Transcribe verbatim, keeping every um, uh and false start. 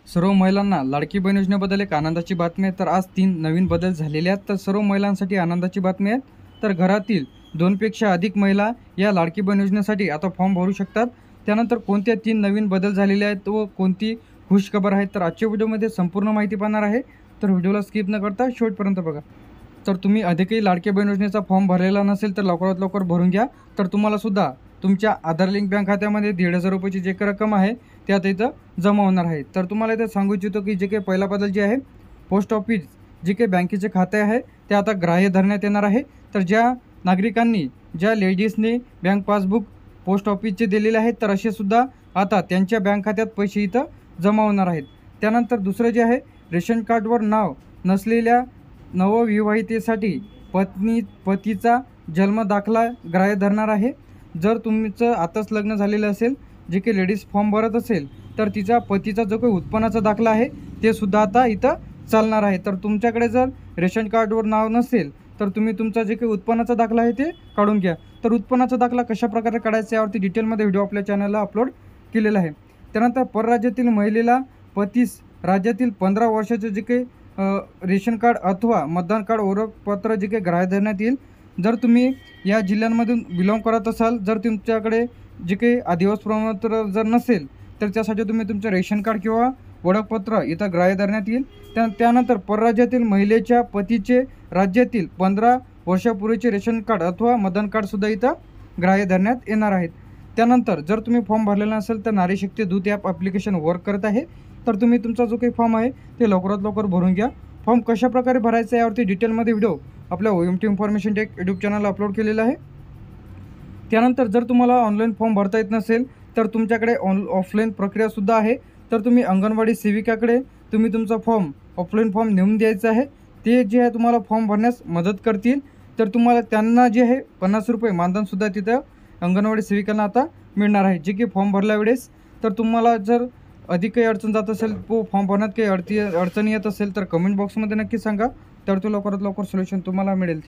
सर्व महिलांना लाडकी बहीण योजनेबद्दल एक आनंदाची बातमी आहे। तर आज तीन नवीन बदल झालेले आहेत। तर सर्व महिलांसाठी आनंदाची बातमी आहे। तर घरातील दोनपेक्षा अधिक महिला या लाडकी बहीण योजनेसाठी आता फॉर्म भरू शकतात। त्यानंतर कोणत्या तीन नवीन बदल झालेले आहेत व कोणती खुशखबर आहे, तर आजच्या व्हिडिओमध्ये संपूर्ण माहिती पाहणार आहे। तर व्हिडिओला स्किप न करता शेवटपर्यंत बघा। तर तुम्ही अधिकही लाडकी बहीण योजनेचा फॉर्म भरलेला नसेल तर लवकरात लवकर भरून घ्या। तर तुम्हाला सुद्धा तुमच्या आधार लिंक बँक खात्यामध्ये दीड हजार रुपयाची जे काही रक्कम आहे त्यात इथं जमा होणार आहे। तर तुम्हाला इथे सांगू इच्छितो की जे काही पहिला बदल जे आहे, पोस्ट ऑफिस जे काही बँकेचे खाते आहे ते आता ग्राह्य धरण्यात येणार आहे। तर ज्या नागरिकांनी ज्या लेडीजने बँक पासबुक पोस्ट ऑफिसचे दिलेले आहेत तर असे सुद्धा आता त्यांच्या बँक खात्यात पैसे इथं जमा होणार आहेत। त्यानंतर दुसरं जे आहे, रेशन कार्डवर नाव नसलेल्या नवविवाहितेसाठी पत्नी पतीचा जन्म दाखला ग्राह्य धरणार आहे। जर तुमचं आताच लग्न झालेलं असेल, जे काही लेडीज फॉर्म भरत असेल तर तिचा पतीचा जो काही उत्पन्नाचा दाखला आहे ते सुद्धा आता इथं चालणार आहे। तर तुमच्याकडे जर रेशन कार्डवर नाव नसेल तर तुम्ही तुमचा जे काही उत्पन्नाचा दाखला आहे ते काढून घ्या। तर उत्पन्नाचा दाखला कशा प्रकारे काढायचा यावरती डिटेलमध्ये व्हिडिओ आपल्या चॅनलला अपलोड केलेला आहे। त्यानंतर परराज्यातील महिलेला पतीस राज्यातील पंधरा वर्षाचे जे काही रेशन कार्ड अथवा मतदान कार्ड ओळखपत्र जे काही ग्राह्य धरण्यात येईल। जर तुम्ही या जिल्ह्यांमधून बिलॉंग करत असाल, जर तुमच्याकडे जे काही आदिवासी प्रमाणपत्र जर नसेल तर त्यासाठी तुम्ही तुमचं रेशन कार्ड किंवा ओळखपत्र इथं ग्राह्य धरण्यात येईल। त्या त्यानंतर परराज्यातील महिलेच्या पतीचे राज्यातील पंधरा वर्षापूर्वीचे रेशन कार्ड अथवा मतदान कार्डसुद्धा इथं ग्राह्य धरण्यात येणार आहेत। त्यानंतर जर तुम्ही फॉर्म भरलेला नसेल तर नारी शक्ती दूत ॲप ॲप्लिकेशन वर्क करत आहे। तर तुम्ही तुमचा जो काही फॉर्म आहे ते लवकरात लवकर भरून घ्या। फॉर्म कशा प्रकारे भरायचा यावरती डिटेलमध्ये व्हिडिओ आपल्या O M T information tech YouTube चॅनलला अपलोड केलेला आहे। त्यानंतर जर तुम्हाला ऑनलाईन फॉर्म भरता येत नसेल तर तुमच्याकडे ऑन ऑफलाईन प्रक्रियासुद्धा आहे। तर तुम्ही अंगणवाडी सेविकाकडे तुम्ही तुमचा फॉर्म ऑफलाईन फॉर्म नेऊन द्यायचा आहे। ते जे आहे तुम्हाला फॉर्म भरण्यास मदत करतील। तर तुम्हाला त्यांना जे आहे पन्नास रुपये मानधनसुद्धा तिथं अंगणवाडी सेविकांना आता मिळणार आहे, जे की फॉर्म भरल्या वेळेस। तर तुम्हाला जर अधिक काही अडचण जात असेल, तो फॉर्म भरण्यात काही अडती अडचणी येत असेल तर कमेंट बॉक्समध्ये नक्की सांगा। तर तो लवकरात लवकर सोल्युशन तुम्हाला मिळेल।